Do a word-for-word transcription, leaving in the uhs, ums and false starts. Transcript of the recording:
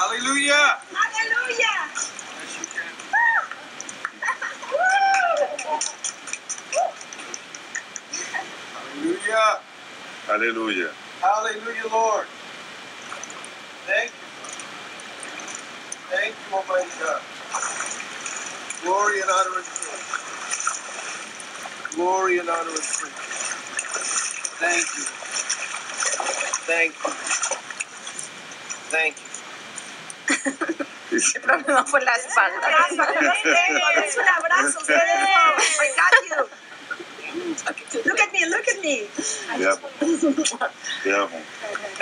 Hallelujah. Hallelujah. Yes, you can. Hallelujah. Hallelujah. Hallelujah, Lord. Thank you. Thank you, Almighty God. Glory and honor and praise. Glory and honor and praise. Thank you. Thank you. Thank you. El problema fue la espalda. Un abrazo, ustedes. I got you. Look at me, look at me. Yeah. Yeah.